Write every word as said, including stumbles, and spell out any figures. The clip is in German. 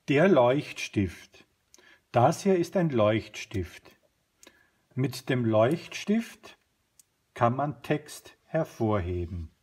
Der Leuchtstift. Das hier ist ein Leuchtstift. Mit dem Leuchtstift kann man Text hervorheben.